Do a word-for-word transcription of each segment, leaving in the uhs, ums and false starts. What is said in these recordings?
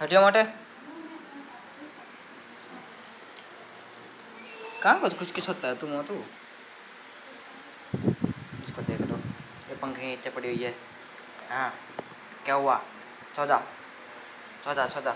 हटियो मोटे। कहाँ कुछ कुछ किस होता है तुम हो तू। इसको देख लो, ये पंखे के नीचे पड़ी हुई है। हाँ क्या हुआ, सौदा सौदा सौदा।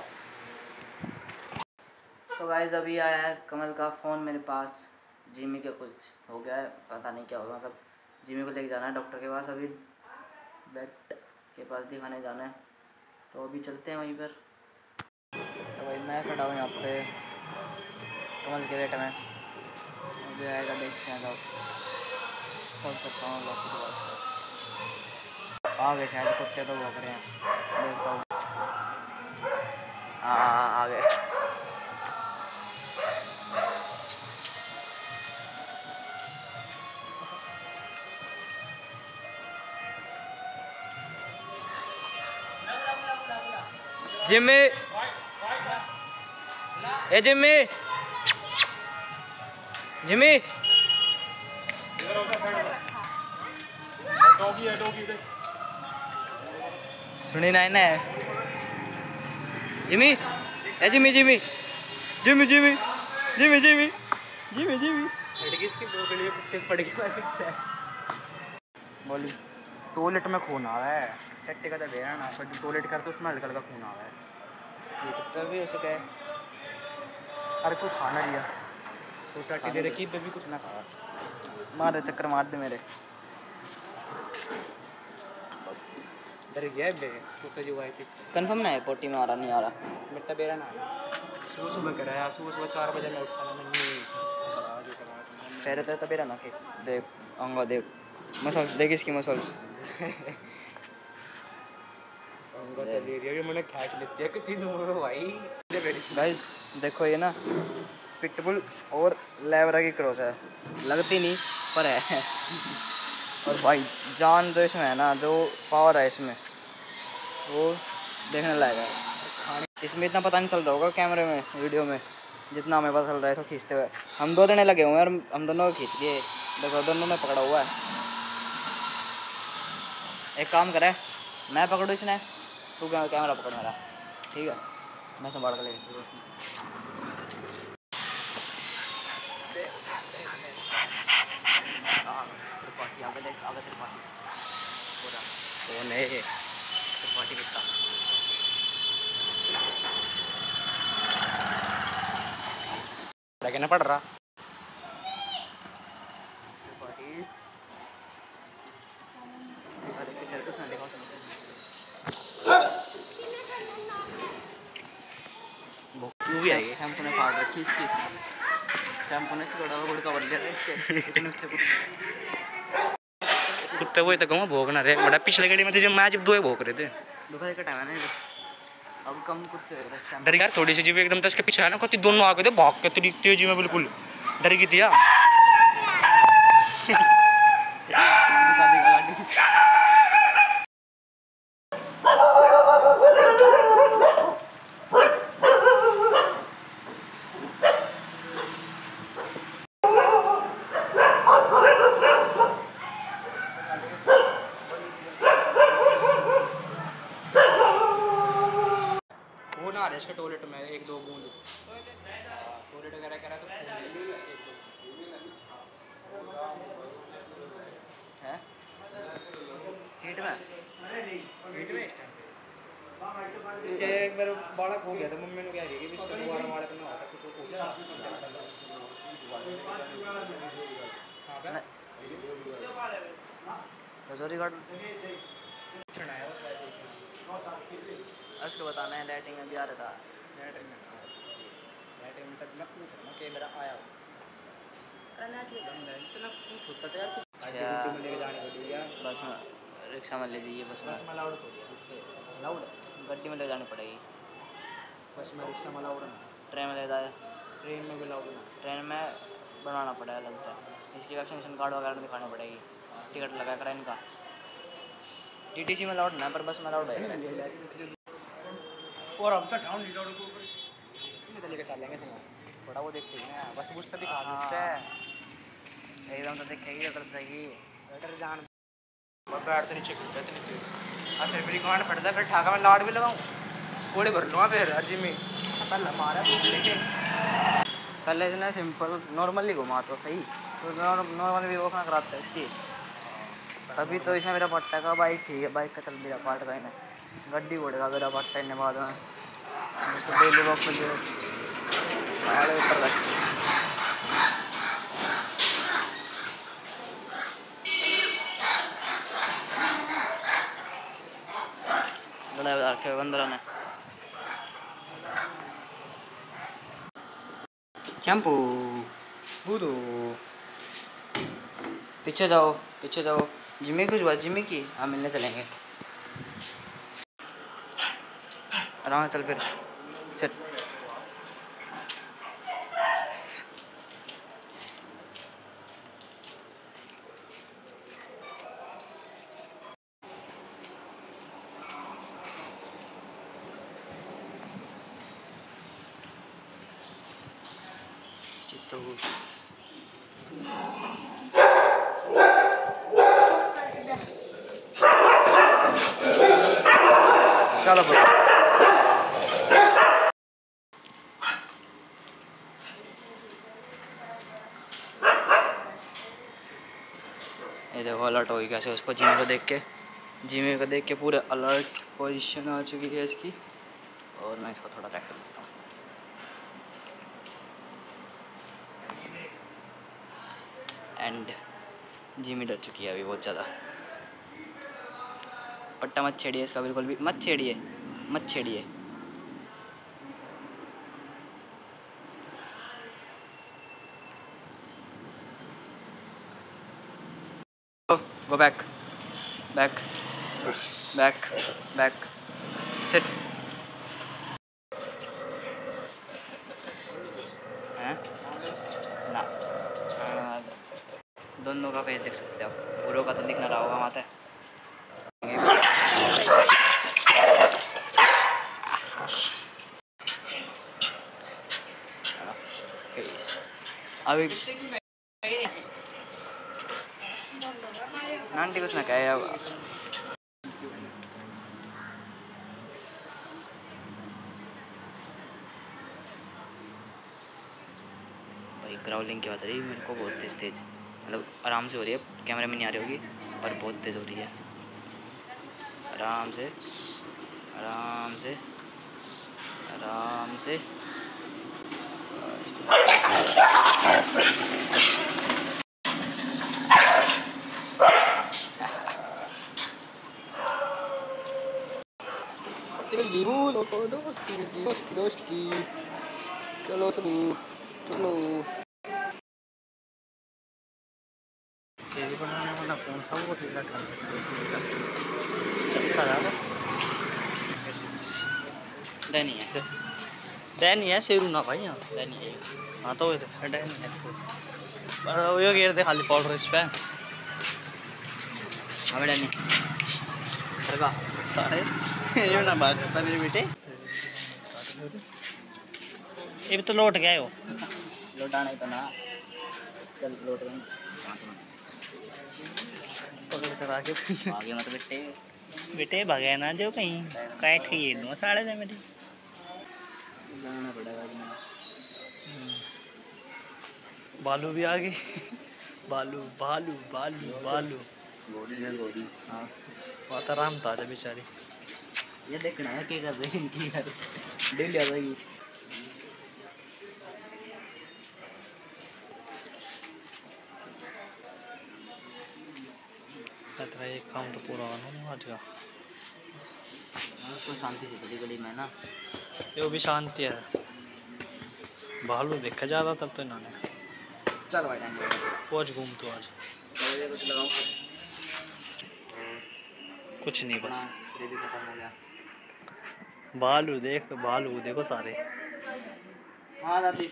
तो गाइस अभी आया है कमल का फ़ोन मेरे पास। जिमी का कुछ हो गया है, पता नहीं क्या होगा। मतलब जिमी को लेके जाना है डॉक्टर के पास, अभी बेड के पास दिखाने जाना है, तो अभी चलते हैं वहीं पर। तो भाई मैं खड़ा हूँ यहाँ पे कमल के बेटे में, मुझे आएगा देखते हैं। खोल सकता हूँ लॉक के पास, आ गए शायद कुत्ते तो भौंक रहे हैं, देखता हूँ। हाँ आ गए। जिम्मी, ए जिम्मी, जिम्मी सुनी ना है जिम्मी, ए जिम्मी जिम्मी जिम्मी जिम्मी जिम्मी जिम्मी जिम्मी जिम्मी इसकी बोतल कुत्ते पड़ गई। बोली टॉयलेट में खून आ रहा है, टट्टे का तो बेरा ना, पर टॉयलेट कर तो उसमें हल्का हल्का खून आ रहा है। ये कुत्ता भी हो सका है। अरे कुछ खाना लिया तो टट्टी दे रखी पे भी कुछ ना खाया। मार दे चक्कर मार दे मेरे। डर गया बे कुत्ता जो आई थी। कंफर्म ना है पोटी में आ रहा नहीं आ रहा। मेरा बेरा ना सुबह सुबह कर रहा है, सुबह सुबह चार बजे मैं उठा मैं नहीं फेरे तो बेरा ना के देख आऊँगा। देख मसल्स देख इसकी मसल्स मैंने खींच लेती है कि तीन भाई। गाइस देखो ये ना पिटबुल और लेवरा की क्रॉस है, लगती नहीं पर है। और भाई जान जो इसमें है ना, जो पावर है इसमें वो देखने लायक है। इसमें इतना पता नहीं चल रहा होगा कैमरे में वीडियो में जितना हमें पता चल रहा है तो खींचते हुए। हम दो जने लगे हुए हैं और हम दोनों को खींच लिए, देखो दोनों ने पकड़ा हुआ है। एक काम करे मैं पकड़ूँ इसने, तू कैमरा पकड़ मेरा, ठीक है मैं संभाल कर लेगा। आगे देख आगे तेरी पार्टी पूरा कौन है तेरी पार्टी कितना कहना पड़ रहा पार्टी चल तो संडे का क्यों भी आएगी। शैम्पू ने फाड़ रखी इसकी, शैम्पू ने छोड़ा हुआ गुड़ कवर लिया था इसके इतने अच्छे कुत्ते वो तो कहूँ भोगना रहे बड़ा। पिछले गाड़ी में तो जब मैं जब दो भोग रहे थे दोपहर का टाइम है ना, अब कम कुत्ते डर यार थोड़ी सी जीव एकदम तो इसके पीछे है ना, कति दोनों आ गए थे भाग के तेरी तेजी में, बिल्कुल डर गई थी यार। वो ना इसके टॉयलेट में एक दो बूंद टॉयलेट वगैरह करा तो है हीट में हीट में एक बार बालक हो गया था, मम्मी ने कह रही कि इसका दोबारा बालक ना होता कुछ हो जाए। उसको बताना है लैट्रिन में भी आ रहा था, लैट्रिन में लैट्रिन में तक मैं पूछ रहा हूँ कि मेरा आया हो। अरे लैट्रिन में इतना पूछ होता था यार। अच्छा में लेके जाने को दिया, बस में रिक्शा में ले जाइए, बस में लाउड हो गया इसके लाउड गड्डी में ले जानी पड़ेगी, बस में रिक्शा में लाउड ना, ट्रेन में ले जाए, ट्रेन में भी लाउड ना, ट्रेन में बनाना पड़ेगा लगता है। इसकी वैक्सीनेशन कार्ड वगैरह दिखानी पड़ेगी, टिकट लगा कर इनका। टीटीसी में लाउड ना पर बस में लाउड है। और अब तक हम लीडर को ऊपर लेके चलेंगे संग बड़ा वो देखते हैं बस कुछ तो दिखा देते हैं एकदम तो देखेगी अगर चाहिए बेटर जान और बैठ तो नीचे कूदते थे नीचे। और फिर मेरी गांड फटता फिर ठाका में लाड़ भी लगाऊं कोड़े भर लूँगा फिर जिम में पहले मारा लेके पहले इसने सिंपल नॉर्मली घुमा तो सही तो नॉर्मली भी वो खाना कराता है इसकी तभी तो इसमें मेरा पट्टा का बाइक ठीक है बाइक का चल मेरा पार्ट का इन्हें गड्डी उड़ेगा मेरा पट्टा इन्हें बाद में तो डेली वॉक पर जो ऊपर लड़ा रखे बंदर ने शैम्पू बूदो पीछे जाओ पीछे जाओ जिम्मी कुछ बात जिम्मी की हाँ मिलने चलेंगे आराम से चल फिर चल चित्तो चलो बोलो ये देखो अलर्ट होगी कैसे उसको जिमी को देख के जिमी को देख के पूरे अलर्ट पोजीशन आ चुकी है इसकी और मैं इसको थोड़ा चेक कर देता हूँ एंड जिमी डर चुकी है अभी बहुत ज़्यादा पट्टा मत छेड़िए इसका बिल्कुल भी मत छेड़िए मत छेड़िए go back back back back sit हैं ना दोनों का फेस देख सकते हो आप बुरों का तो दिख ना रहा होगा वहाँ पे अभी नांटी कुछ ना कहे अब भाई ग्राउलिंग की बात रही मेरे को बहुत तेज तेज मतलब आराम से हो रही है कैमरे में नहीं आ रही होगी पर बहुत तेज हो रही है आराम से आराम से आराम से दोस्ती दोस्ती दोस्ती चलो चलो चलो बनाने वाला कौन सा वो तेरा काम चलता रहा बस डैनी है डैनी है शेरू ना भाई यहाँ डैनी है हाँ तो डैनी है पर वो गिर दे खाली पाउडर इस पे हमें डैनी लगा सारे ये ना बात पर मेरे बेटे ये भी तो लौट गया है वो लौटाना ही तो ना चल लौट गए पकड़ कर आगे आगे मत बेटे बेटे भगे ना जो कहीं काट के ये दो साढ़े से मेरी जाना पड़ेगा बालू भी आ गई बालू बालू बालू बालू गोली है गोली हाँ माता राम ताजा बेचारी ये देखना है क्या कर रही इनकी यार डेली आ जाएगी तेरा एक काम तो पूरा होना नहीं आज का तो शांति से गली गली में ना ये वो भी शांति है भालू देखा ज़्यादा तब तो इन्होंने चल भाई पहुँच घूम तो आज कुछ लगाऊं कुछ नहीं बस स्प्रे भी खत्म हो गया भालू देख भालू देखो सारे हाँ दादी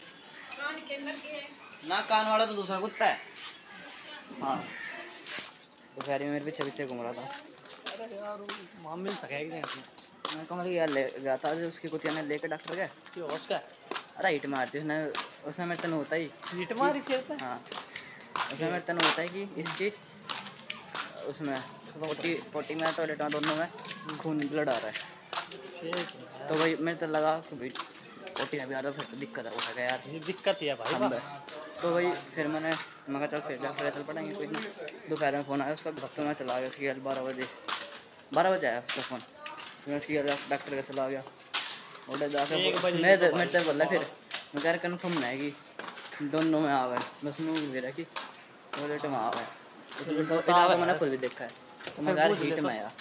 ना कान वाला तो दूसरा कुत्ता है हाँ तो खैर मेरे पीछे पीछे घूम रहा था अरे यार वहाँ मिल सकेगा मैं कमर यार ले गया था उसकी कुतिया ने लेके डॉक्टर गए क्यों उसका अरे हिट मारती उसने उसने मेरे तन होता ही हिट मारी थी हाँ उसमें मेरे तन होता है कि इसकी उसमें पोटी पोटी में टॉयलेट में दोनों में खून ब्लड आ रहा है तो भाई मेरे तो लगा कि भाई ओटी अभी आ रहा फिर तो दिक्कत है उठा गया यार, ये दिक्कत ही है भाई। तो भाई फिर मैंने मैं कहा चल फिर जा फिर चल पड़ेंगे कोई नहीं। दोपहर में फ़ोन आया उसका, डॉक्टर में चला गया उसकी बारह बजे बारह बजे आया उसका फ़ोन, फिर मैं उसकी डॉक्टर का चला गया और जाकर मैं मेरे से बोला फिर मैं कह रहा कन्फर्म नहीं है कि दोनों में आवे बस नू मेरा कि टॉयलेट में आवे तो इतना तो मैंने खुद भी देखा है तो मैं यार हीट में आया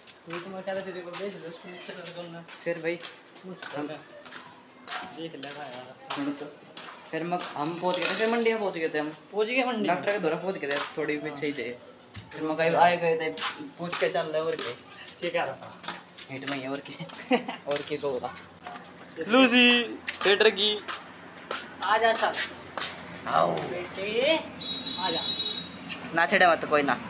फिर भाई देख लेगा यार। फिर मैं हम पहुंच गए थे, फिर मंडी में पहुंच गए थे हम पहुंच गए मंडी डॉक्टर के द्वारा पहुंच गए थे, थोड़ी पीछे ही थे। फिर मैं कहीं आए गए थे पूछ के चल रहे और के क्या कह रहा था हीट में ही और के और के को होगा लूसी थिएटर की आ जा चल आओ बेटे आ जा ना छेड़े मत कोई ना,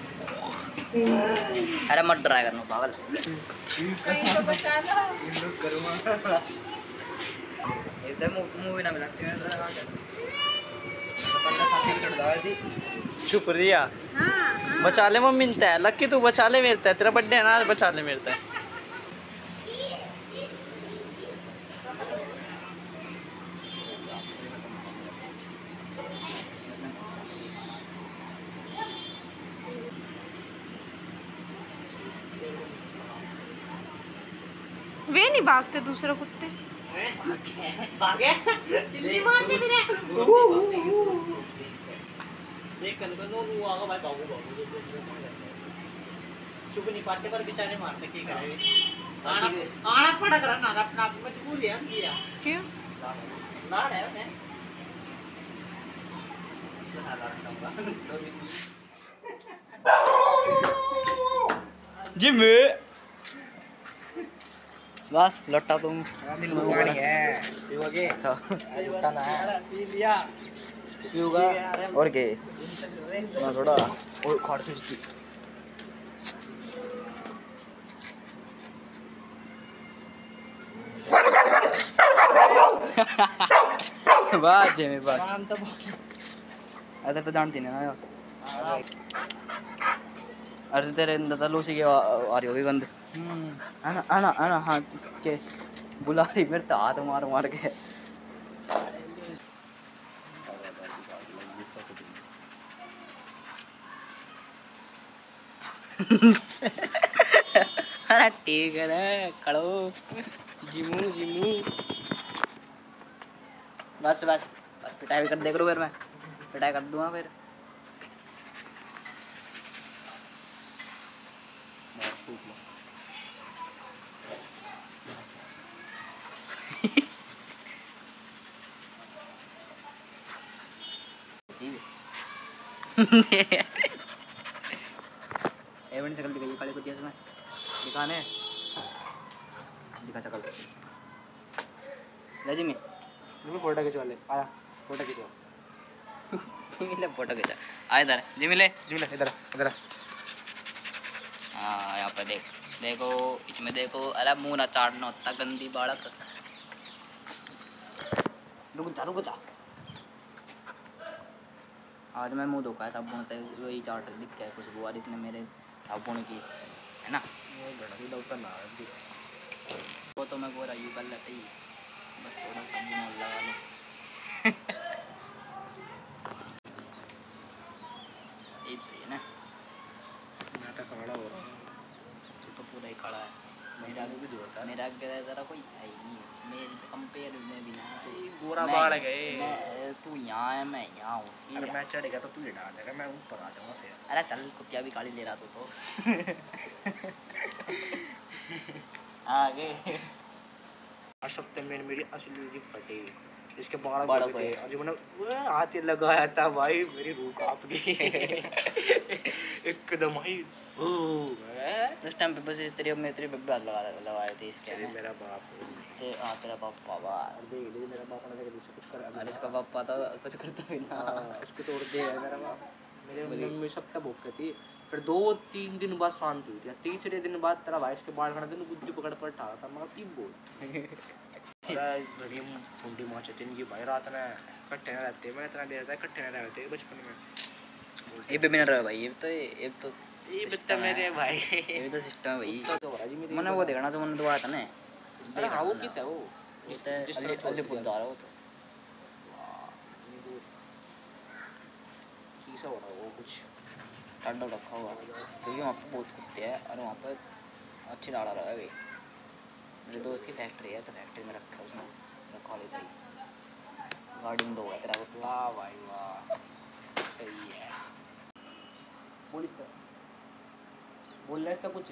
अरे मत ड्राइव करना पागल कहीं तो बचा लो। इधर मूवी ना मिलती है चुप रिया। हाँ, बचा ले मम्मी मिलता है लक्की तू बचा ले मिलता है तेरा बर्थडे है ना बचा ले मिलता है। वे नहीं भागते दूसरे कुत्ते भागे चिल्ली मारते फिर देख कर नो नो आगा भाई बाबू बाबू चुप नहीं पाते पर बेचारे मारते की करे आना आना पड़ा करा ना अपना मजबूरी है किया क्यों लाड़ है उन्हें जिम्मे बस लट्टा तुम पानी है पीओगे अच्छा लट्टा ना है पी लिया पीऊंगा और के मैं थोड़ा और खाट से बात जे में बात काम तो अरे तो जानती नहीं ना यार अरे तेरे अंदर तो लूसी के आ रही होगी गंद आना आना आना हाँ के बुला रही मेरे तो हाथ मार मार के अरे ठीक है रे कड़ो जिमू जिमू बस बस बस पिटाई भी कर देख लो फिर मैं पिटाई कर दूंगा फिर एवं शकल दिखाइए काली कुतिया में दिखाने दिखा शकल ले जी मैं फोटो खिंचवा ले आया फोटो खिंचवा जिमिले फोटो खींचा आ इधर जिमिले जिमिले इधर इधर हाँ यहाँ पे देख देखो इसमें देखो अरे मुंह ना चाटना होता गंदी बालक रुक जा रुक जा आज मैं मुंह धोखा है साबुन से वही चाट दिख के खुशबू आ रही इसने मेरे साबुन की है ना वो तो मैं गोरा यू कर लेते ही बस थोड़ा साबुन लगा लो सही है ना मैं तो खड़ा हो रहा हूँ तू तो पूरा ही खड़ा है मेरा भी कुछ होता मेरा जरा कोई है ही नहीं मेरे कंपेयर में भी ना तो पूरा बाढ़ गए मैं तू यहाँ है मैं यहाँ हूँ अरे मैं चढ़ेगा तो तू डाल देगा मैं ऊपर आ जाऊँगा फिर अरे चल कुत्तिया भी काली ले रहा तू तो आगे आज सप्ताह में मेरी असली जी फटी इसके बाल बड़ा थे और जो मैंने वो हाथ लगाया था भाई मेरी रूह कांप गई एकदम ही उस टाइम पे बस इस तेरी में तेरी बेबे हाथ लगा लगाए थे इसके अरे मेरा बाप ते हाँ तेरा पापा बस देख लीजिए मेरा बाप ने कुछ कुछ करा अरे इसका पापा तो कुछ करता भी ना इसको तोड़ दे मेरा बाप मेरे मम्मी सप्ताह भूख थी फिर दो तीन दिन बाद शांति हुई थी तीसरे दिन बाद तेरा भाई इसके बाल खड़ा दिन गुद्दी पकड़ पर ठा था मैं तीन बोल घड़ी ठंडी माँ चतिन की भाई रात में इकट्ठे न रहते मैं इतना देर था इकट्ठे न रहते बचपन में ये बेबी ना रहा भाई ये तो ये तो ये बच्चा मेरे भाई ये भी तो सिस्टम है भाई। कुत्ता तो हो रहा जी मेरे मैंने वो देखना जो मैंने दुआ था ना। अरे हाँ वो कितना है वो जिस तरह अली अलीपुरद्वार है वो तो। शीशा हो रहा है वो कुछ टाडा रखा हुआ क्योंकि वहाँ पर बहुत कुत्ते हैं और वहाँ पर अच्छी डाला रहा है भाई। मेरे दोस्त की फैक्ट्री है तो फैक्ट्री में रखा है उसने रखा लेता ही गाड़ी में दो है तेरा कुत्ता। वाह भाई वाह सही है बोल इसका बोल रहा इसका कुछ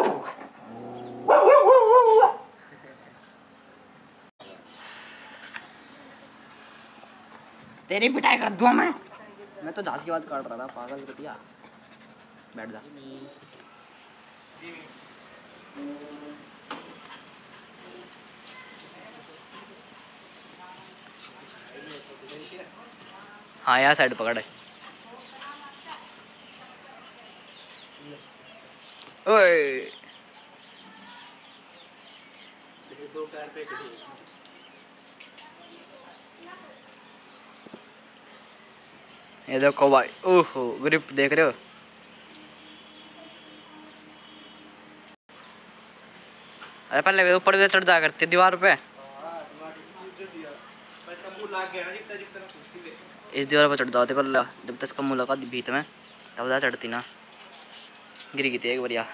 तेरी पिटाई कर दूँ मैं। मैं तो जहाज की बात काट रहा था पागल कर दिया। बैठ जा। हाँ यार साइड पकड़। ओए दो पैर पे खड़ी ये देखो भाई ओहो ग्रिप देख रहे हो। अरे पहले वे ऊपर से चढ़ जा करती दीवार पे। इस दीवार पर चढ़ जाते पर जब तक इसका मुँह लगा भीत में तब जा चढ़ती ना गिर गई थी एक बढ़िया।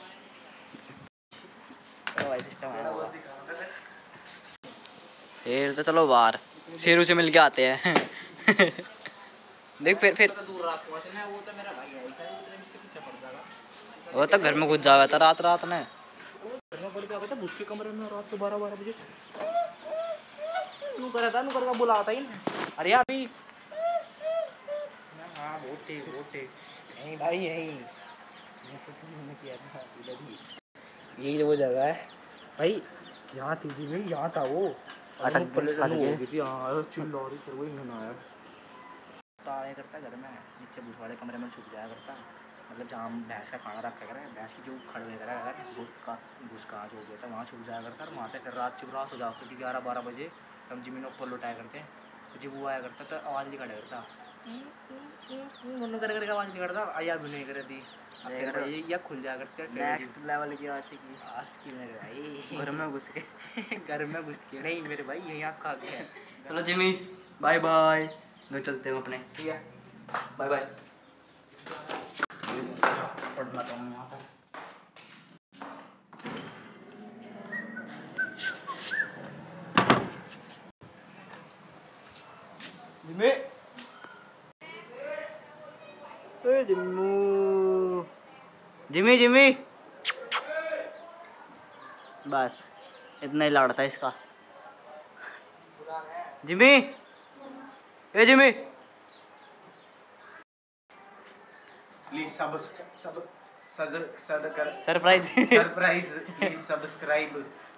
शेर तो चलो बाहर शेरों से मिल के आते हैं। देख फिर फिर दूर रख ना वो तो मेरा भाई है ऐसा वो तो इसके पीछे पड़ जाएगा वो तो घर में घुस जावा था रात रात ने। घर में पड़ जाएगा तो उसके कमरे में रात को बारह बारह बजे नू करा था नू करके बुलाता ही अरे अभी हाँ बहुत ठीक बहुत ठीक नहीं भाई यही किया था इधर ही यही वो जगह है भाई यहाँ थी जी भाई यहाँ था वो अटक पल्ले फंस गए। थी हाँ चिल्ला रही फिर वही मैंने आया तारे करता घर में नीचे भूस वाले कमरे में छुप जाया करता मतलब जहाँ भैंस का खाना रखा करा भैंस की जो खड़ वगैरह अगर भूस का भूस का हो गया था वहाँ छुप जाया करता और वहाँ से फिर रात चुप रात हो जाती थी ग्यारह बारह बजे हम जमीन ऊपर लुटाया करते जब वो आया करता तो आवाज़ नहीं काटा करता मनु कर करके आवाज़ नहीं करता आया भी नहीं कर दी ये या खुल जाया करते नेक्स्ट लेवल की आशिकी आशिकी मेरे भाई घर में घुस के घर में घुस के नहीं मेरे भाई यही आँख खा गया चलो जिमी बाय बाय घर चलते हैं अपने। ठीक है बाय बाय। पढ़ना चाहूँगा वहाँ पर। जिम्मी ए जिम्मू जिमी जिमी बस इतना ही लाड़ था इसका। जिमी ए जिमी प्लीज सब सब सद सद कर सरप्राइज सरप्राइज प्लीज सब्सक्राइब